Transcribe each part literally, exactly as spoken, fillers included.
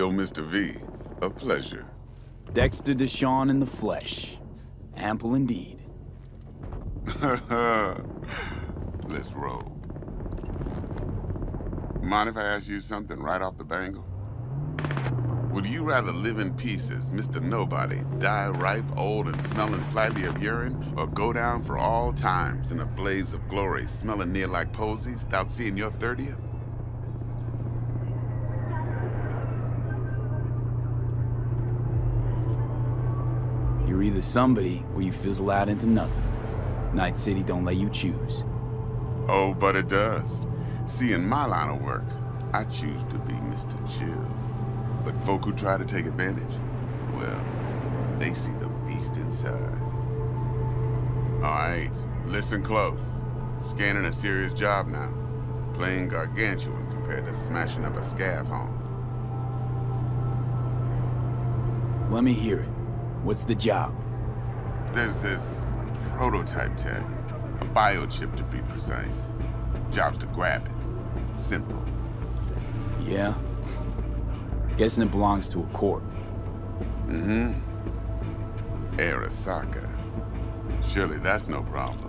Yo, Mister V, a pleasure. Dexter Deshawn in the flesh. Ample indeed. Let's roll. Mind if I ask you something right off the bangle? Would you rather live in pieces, Mister Nobody, die ripe, old, and smelling slightly of urine, or go down for all times in a blaze of glory, smelling near like posies, without seeing your thirtieth? You're either somebody, or you fizzle out into nothing. Night City don't let you choose. Oh, but it does. See, in my line of work, I choose to be Mister Chill. But folk who try to take advantage, well, they see the beast inside. All right, listen close. Scanning a serious job now. Playing gargantuan compared to smashing up a scav home. Let me hear it. What's the job? There's this prototype tech, a biochip to be precise. Job's to grab it. Simple. Yeah? Guessing it belongs to a corp. Mm-hmm. Arasaka. Surely that's no problem.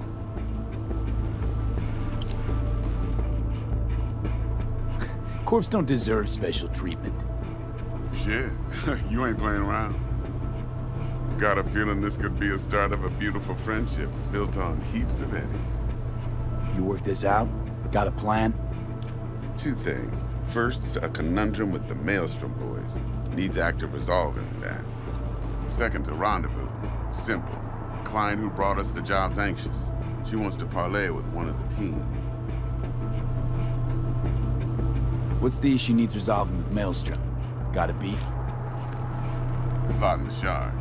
Corps don't deserve special treatment. Shit, you ain't playing around. Got a feeling this could be a start of a beautiful friendship built on heaps of eddies. You work this out? Got a plan? Two things. First, a conundrum with the Maelstrom boys. Needs active resolving that. Second, a rendezvous. Simple. Client who brought us the job's anxious. She wants to parlay with one of the team. What's the issue needs resolving with Maelstrom? Got a beef? Slot in the shard.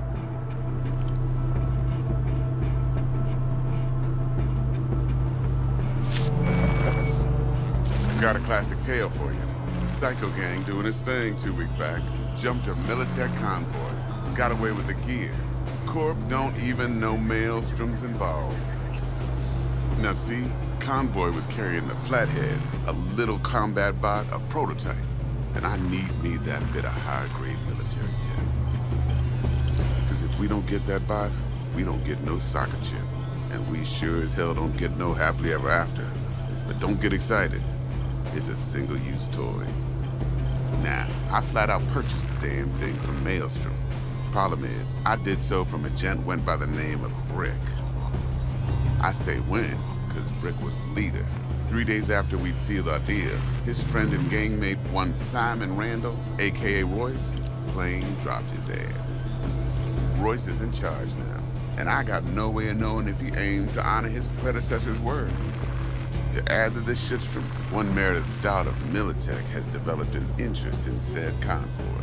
Got a classic tale for you. Psycho gang doing his thing two weeks back. Jumped a Militech convoy. Got away with the gear. Corp don't even know Maelstrom's involved. Now see, convoy was carrying the Flathead, a little combat bot, a prototype. And I need me that bit of high-grade military tech. Because if we don't get that bot, we don't get no soccer chip. And we sure as hell don't get no happily ever after. But don't get excited. It's a single-use toy. Now, I flat out purchased the damn thing from Maelstrom. Problem is, I did so from a gent went by the name of Brick. I say when, because Brick was the leader. Three days after we'd sealed our deal, his friend and gangmate, one Simon Randall, a k a. Royce, plain dropped his ass. Royce is in charge now, and I got no way of knowing if he aims to honor his predecessor's word. To add to this shitstorm, one merited stout of Militech has developed an interest in said convoy.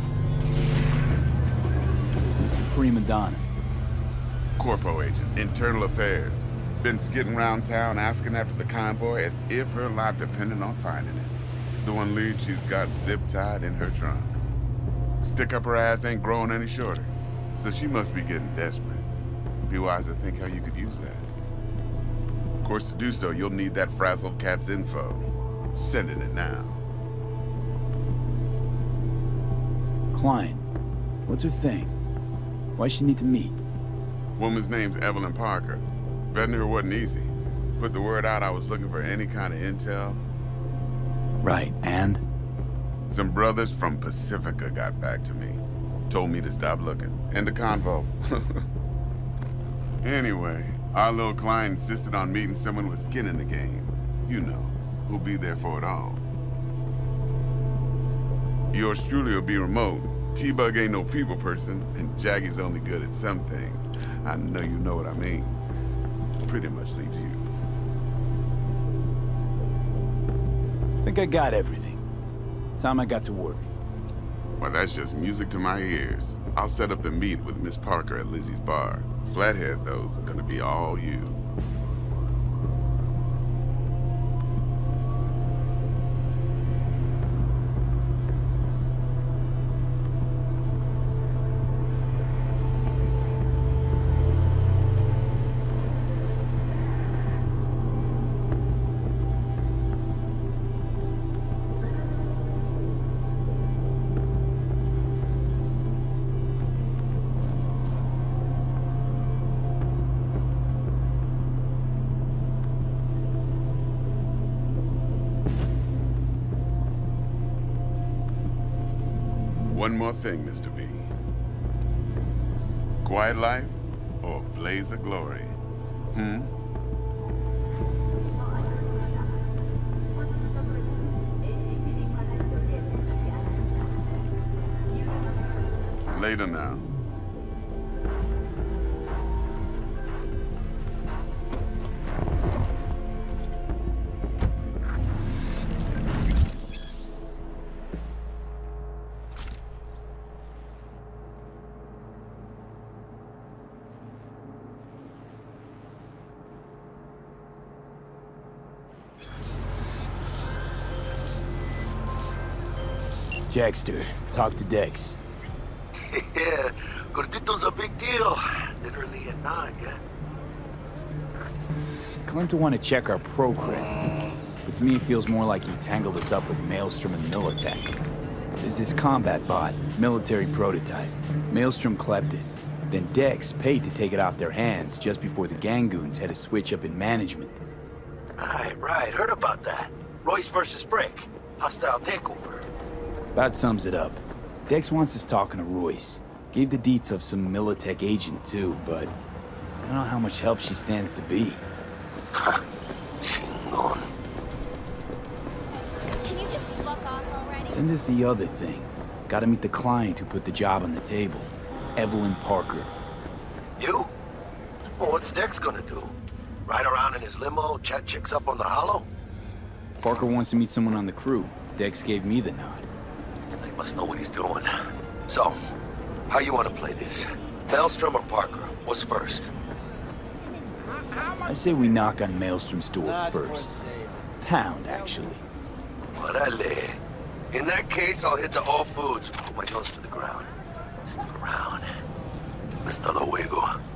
Mister Prima Donna. Corpo agent, internal affairs. Been skidding around town asking after the convoy as if her life depended on finding it. The one lead she's got zip-tied in her trunk. Stick up her ass ain't growing any shorter, so she must be getting desperate. Be wise to think how you could use that. Of course, to do so, you'll need that frazzled cat's info. Sending it now. Client. What's her thing? Why she need to meet? Woman's name's Evelyn Parker. Vetting her wasn't easy. Put the word out I was looking for any kind of intel. Right, and? Some brothers from Pacifica got back to me. Told me to stop looking. End of convo. Anyway, our little client insisted on meeting someone with skin in the game. You know, who'll be there for it all. Yours truly will be remote. T-Bug ain't no people person, and Jaggy's only good at some things. I know you know what I mean. Pretty much leaves you. Think I got everything. Time I got to work. Well, that's just music to my ears. I'll set up the meet with Miss Parker at Lizzie's bar. Flathead, though's gonna be all you. One more thing, Mister V. Quiet life or blaze of glory? Hmm? Later now. Jackster, talk to Dex. Yeah, Gordito's a big deal. Literally a nod, yeah? Claimed to want to check our pro-cred, but to me it feels more like he tangled us up with Maelstrom and Militech. There's this combat bot, military prototype. Maelstrom clept it. Then Dex paid to take it off their hands just before the Gangoons had a switch up in management. Right, right. Heard about that. Royce versus Brick. Hostile takeover. About sums it up. Dex wants us talking to Royce. Gave the deets of some Militech agent too, but I don't know how much help she stands to be. Ha. Chingon. Can you just fuck off already? Then there's the other thing. Gotta meet the client who put the job on the table. Evelyn Parker. You? Well, what's Dex gonna do? Ride around in his limo, chat chicks up on the hollow? Parker wants to meet someone on the crew. Dex gave me the nod. He must know what he's doing. So, how you want to play this? Maelstrom or Parker? What's first? I say we knock on Maelstrom's door first. Pound, actually. Orale. In that case, I'll hit to all foods. Put my nose to the ground. Sniff around. Hasta luego.